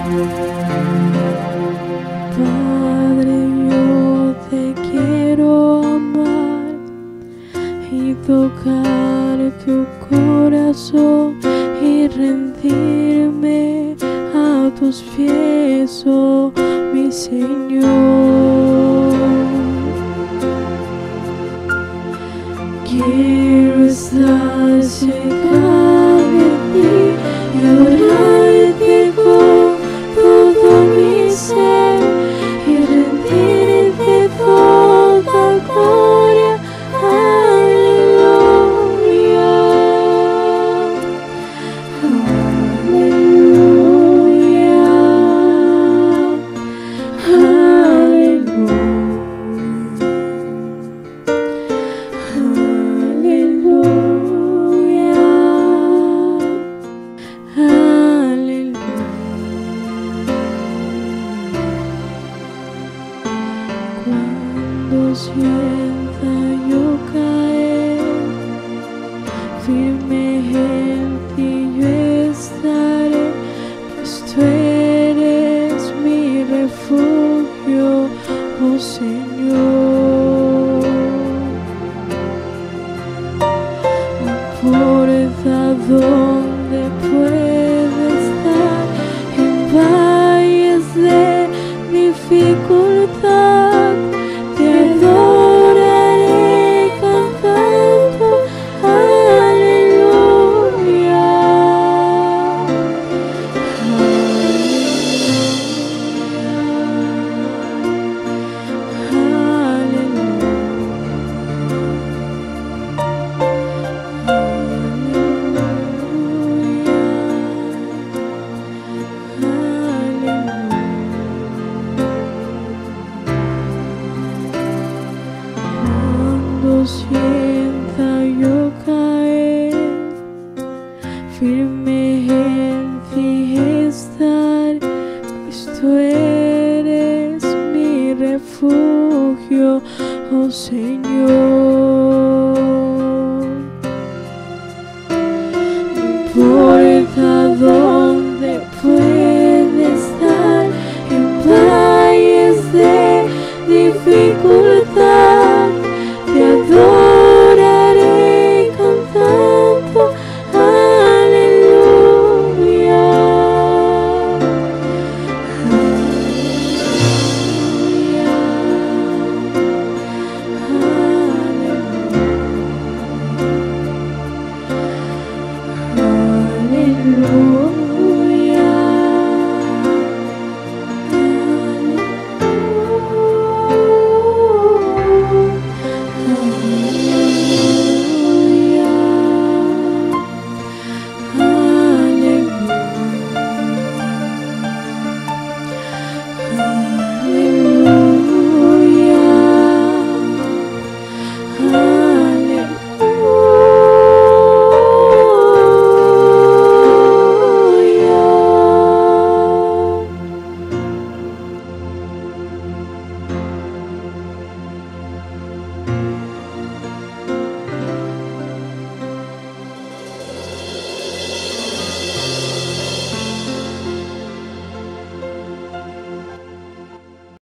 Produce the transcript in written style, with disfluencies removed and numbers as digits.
Padre, yo te quiero amar y tocar tu corazón y rendirme a tus pies, oh mi Señor. Quiero estar cerca de ti y adorarte con todo mi ser y rendirte toda gloria. Aleluya, aleluya, aleluya. Cuando sienta yo caer, firme en ti yo estaré, pues tú eres mi refugio, oh Señor. No importa dónde pueda estar, en valles de dificultad, te adoraré cantando aleluya, cuando sienta yo caer, firme en ti estar, pues tú eres mi refugio, oh Señor.